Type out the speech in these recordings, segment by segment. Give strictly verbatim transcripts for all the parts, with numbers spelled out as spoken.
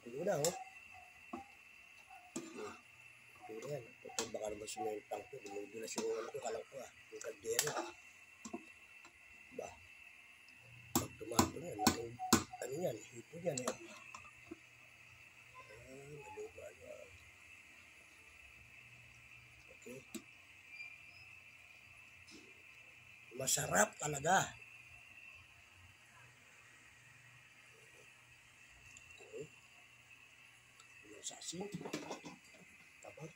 Tulo na, oh. Hmm. Tulo yan. Ito, baka naman sumentang ko. Dumudulas yung ano ko, kalang ko, ah. Yung kaldero. Ba? Pag tumato na, laking, ano yan, hipon yan, eh. Ah, nalupa, ano, ah. Okay. Masarap talaga. Okay. Yung sasin. Tabang.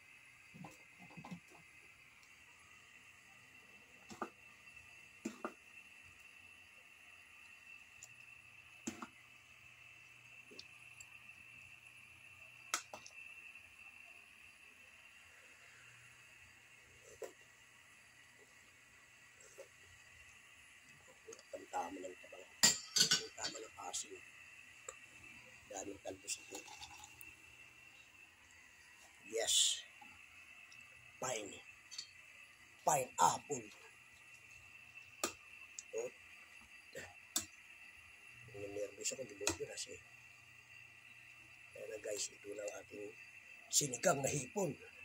Tama ng tabang. Tama ng asin. Daming talbos ito. Yes. Pine. Pineapple. Oh. Nervous ako, dumudulas eh. Kaya na guys, ito lang ating sinigang na hipon.